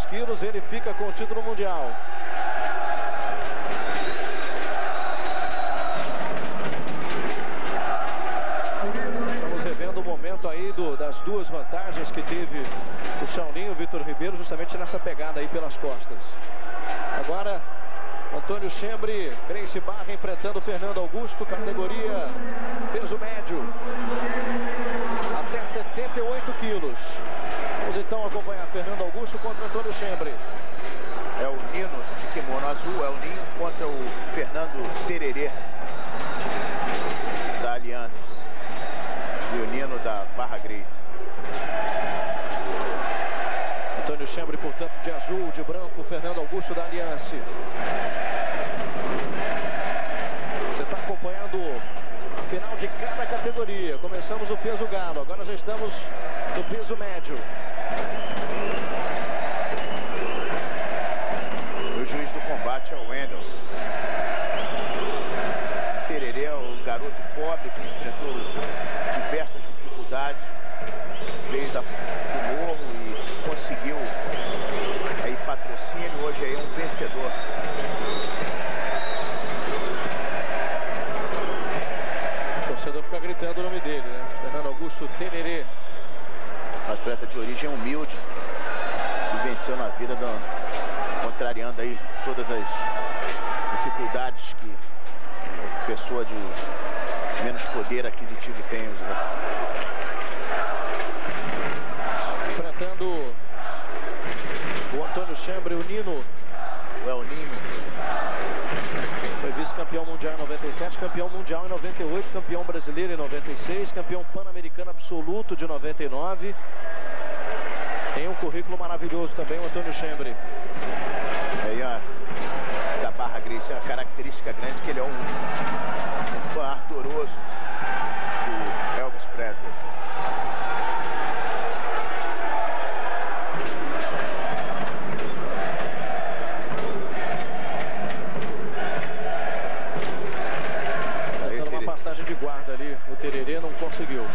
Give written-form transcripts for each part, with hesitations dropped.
quilos, ele fica com o título mundial. Estamos revendo o momento aí das duas vantagens que teve o Shaolin e o Vitor Ribeiro, justamente nessa pegada aí pelas costas. Agora, Antônio Chembre, Gracie Barra enfrentando Fernando Augusto, categoria peso médio, até 78 quilos. Vamos então acompanhar Fernando Augusto contra Antônio Chembre. É o Nino de kimono azul, é o Ninho contra o Fernando Tererê, da Aliança, e o Nino da Barra Gracie. Antônio Chembre, portanto, de azul, de branco, Fernando Augusto da Aliança. Você está acompanhando a final de cada categoria. Começamos o peso galo, agora já estamos no peso médio. O juiz do combate é o Wendel. Tererê é o garoto pobre que enfrentou diversas dificuldades desde o morro e conseguiu aí patrocínio, hoje aí é um vencedor. O torcedor fica gritando o nome dele, né? Fernando Augusto Tererê. Atleta de origem humilde e venceu na vida, contrariando aí todas as dificuldades que a pessoa de menos poder aquisitivo tem. Enfrentando o Antônio Chembre, o Nino. O El Ninho. Foi vice-campeão mundial em 97, campeão mundial em 98, campeão brasileiro em 96, campeão pan-americano absoluto de 99. Tem um currículo maravilhoso também o Antônio Chembre. Aí, ó, da Barra Gracie, é uma característica grande que ele é um fã ardoroso do Elvis Presley. Tentando uma passagem de guarda ali, o Tererê não conseguiu.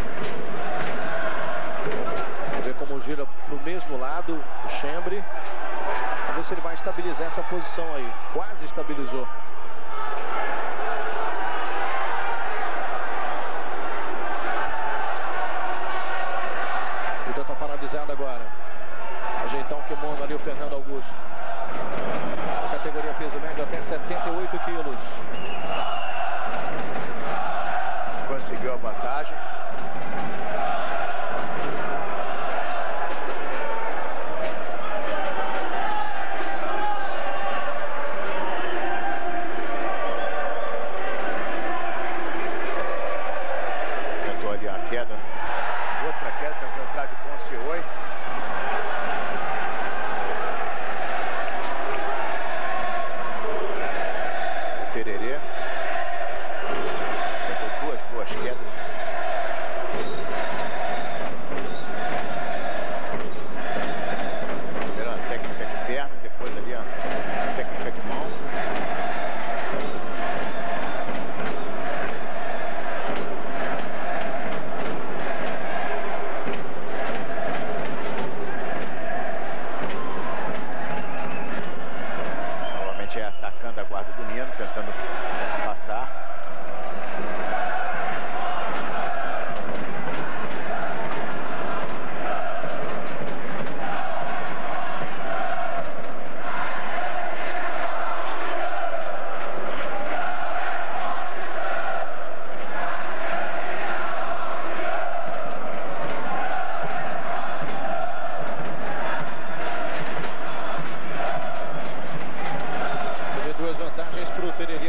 Vamos ver como gira pro mesmo lado o Chembre. Vamos ver se ele vai estabilizar essa posição aí. Quase estabilizou. Então tá paralisado agora. Ajeitar um kimono ali o Fernando Augusto. Essa categoria peso médio até 78 quilos. Conseguiu a vantagem. Tentou ali a queda. Outra queda, tentou entrar de Ponce-Oi. O Tererê. Duas boas quedas. Primeiro a técnica de perna, depois ali a técnica de mão. Novamente é atacando a guarda do Nino, tentando passar. Duas vantagens para o Tererê.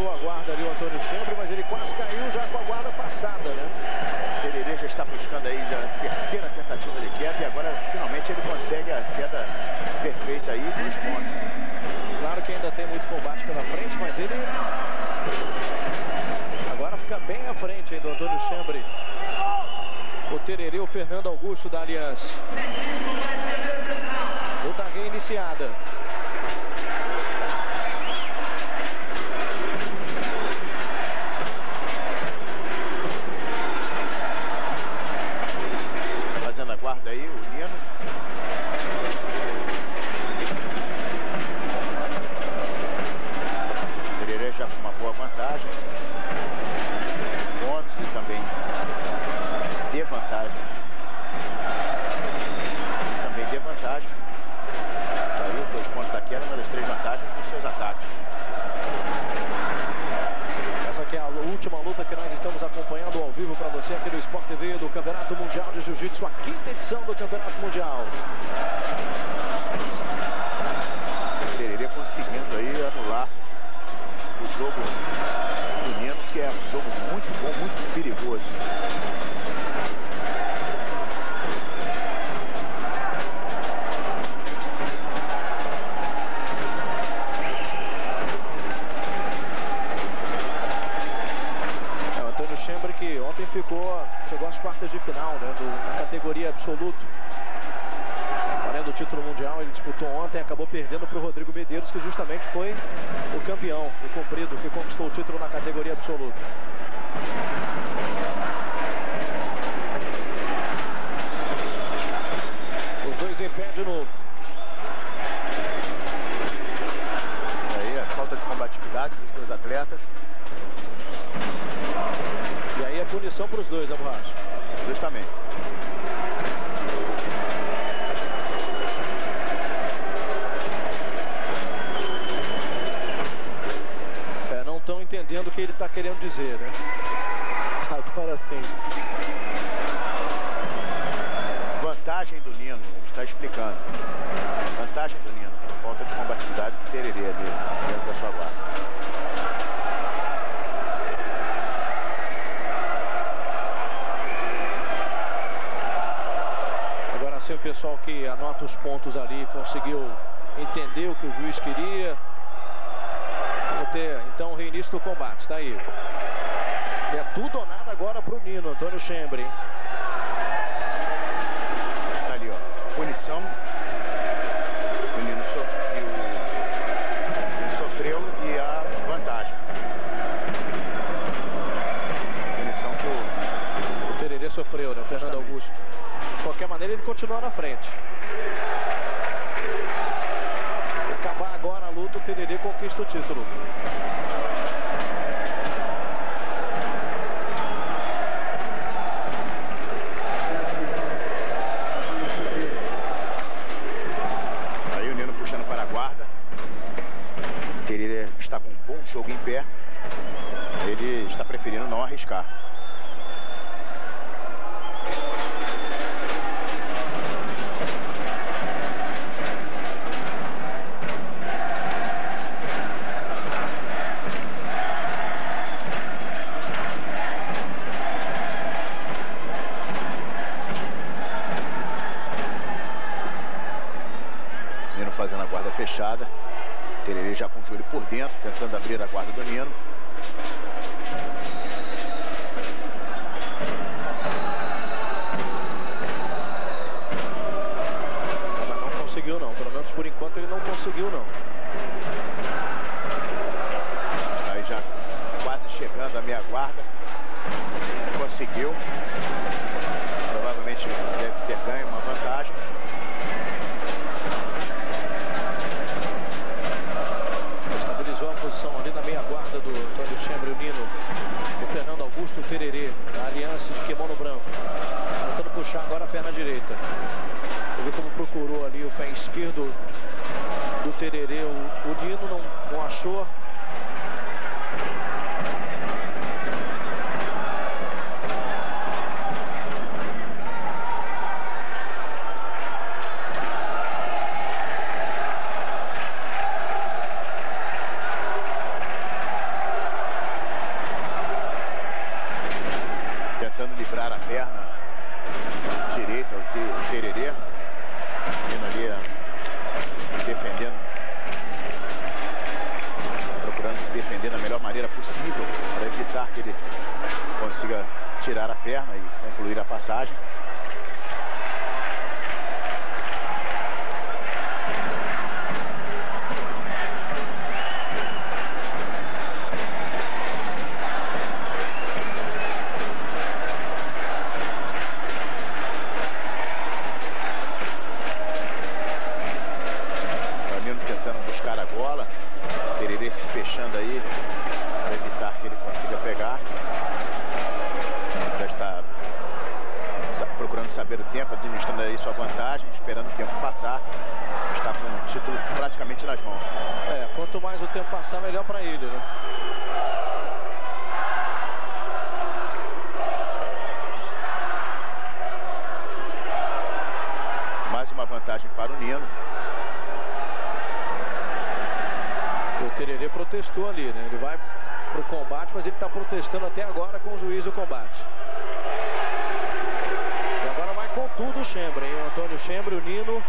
a guarda ali o Antônio Chembre, mas ele quase caiu já com a guarda passada, né? Tererê já está buscando aí já a terceira tentativa de queda e agora finalmente ele consegue a queda perfeita aí, 2 pontos. Claro que ainda tem muito combate pela frente, mas ele agora fica bem à frente aí do Antônio Chembre. O Tererê, o Fernando Augusto da Aliança. Luta reiniciada. Fazendo a guarda aí, o Nino. Tererê já com uma boa vantagem. Pontos e também de vantagem. Também de vantagem. Aí os 2 pontos da queda, uma das 3 vantagens dos seus ataques. Essa aqui é a última luta que nós estamos acompanhando ao vivo para você aqui no Sport TV do Campeonato Mundial de Jiu-Jitsu, a 5ª edição do Campeonato Mundial. Tererê conseguindo aí anular o jogo do Nino, que é um jogo muito bom, muito perigoso. Que ontem chegou às quartas de final, né, na categoria absoluto. Valendo o título mundial, ele disputou ontem, acabou perdendo para o Rodrigo Medeiros, que justamente foi o campeão, o comprido, que conquistou o título na categoria absoluta. Os dois em pé de novo. Aí a falta de combatividade dos 2 atletas. E aí a punição para os dois, Aborracha. Justamente. Não estão entendendo o que ele está querendo dizer, né? Agora sim. Vantagem do Nino, ele está explicando. Vantagem do Nino. Falta de combatividade do Tererê ali dentro da sua guarda. O pessoal que anota os pontos ali conseguiu entender o que o juiz queria. Vou ter então o reinício do combate, tá aí. E é tudo ou nada agora pro Nino, Antônio Chembre. Tá ali, ó. Punição. O Nino sofreu e a vantagem. Punição que o Tererê sofreu, né? O Fernando Augusto. De qualquer maneira, ele continua na frente. Acabar agora a luta, o Tererê conquista o título. Aí o Nino puxando para a guarda. O Tererê está com um bom jogo em pé. Ele está preferindo não arriscar. Fazendo a guarda fechada. Tererê já com o joelho por dentro, tentando abrir a guarda do Nino. Mas não conseguiu não, pelo menos por enquanto ele não conseguiu não. Aí já quase chegando a meia guarda. Conseguiu. Provavelmente deve ter ganho uma vantagem. Estabilizou a posição ali na meia guarda do Antônio Chembre, o Nino. O Fernando Augusto, o Tererê, da Aliança de kimono branco. Tentando puxar agora a perna direita. Você vê como procurou ali o pé esquerdo do Tererê. O Nino não achou. quebrar a perna direita, o Tererê. Vindo ali se defendendo, procurando se defender da melhor maneira possível para evitar que ele consiga tirar a perna e concluir a passagem. Fechando aí para evitar que ele consiga pegar. Já está procurando saber o tempo, administrando aí sua vantagem, esperando o tempo passar. Está com o título praticamente nas mãos. Quanto mais o tempo passar, melhor para ele, né? Mais uma vantagem para o Nino. O Tererê protestou ali, né? Ele vai pro combate, mas ele está protestando até agora com o juiz do combate. E agora vai com tudo o Schembri, hein? O Antônio Schembri, o Nino.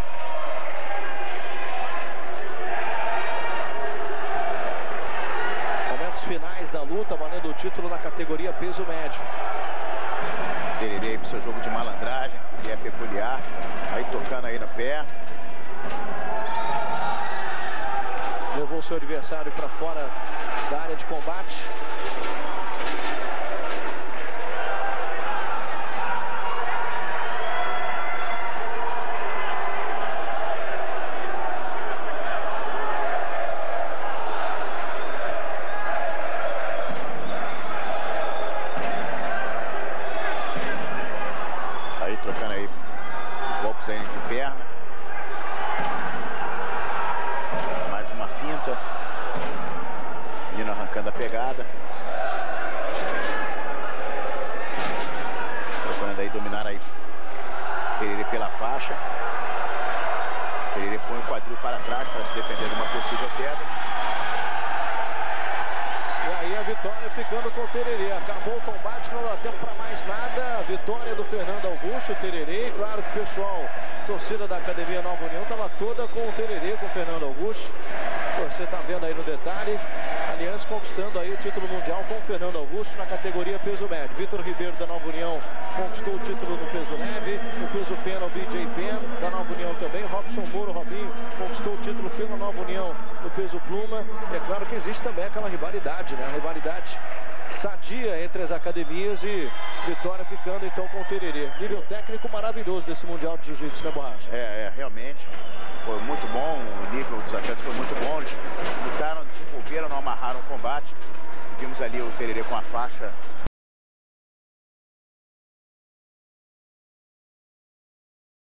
Momentos finais da luta, valendo o título na categoria peso médio. Tererê com seu jogo de malandragem, que é peculiar. Aí tocando aí no pé. Levou o seu adversário para fora da área de combate. Aí trocando aí golpes aí de perna. Nino arrancando a pegada. Procurando aí dominar aí Tererê pela faixa. Tererê põe o quadril para trás para se defender de uma possível queda. E aí a vitória ficando com o Tererê. Acabou o combate, não dá tempo para mais nada. A vitória do Fernando Augusto, o Tererê. Claro que o pessoal, torcida da Academia Nova União, estava toda com o Tererê, com o Fernando Augusto. Você está vendo aí no detalhe, Aliança conquistando aí o título mundial com o Fernando Augusto na categoria peso médio. Vitor Ribeiro da Nova União conquistou o título no peso leve, no peso pena o BJ Penn da Nova União também. Robson Moro, Robinho, conquistou o título pela Nova União no peso pluma. É claro que existe também aquela rivalidade, né? A rivalidade sadia entre as academias e vitória ficando então com o Tererê. Nível técnico maravilhoso desse Mundial de Jiu-Jitsu, né, Borracha? Realmente. Foi muito bom, o nível dos atletas foi muito bom. Eles lutaram, desenvolveram, não amarraram o combate. Vimos ali o Tererê com a faixa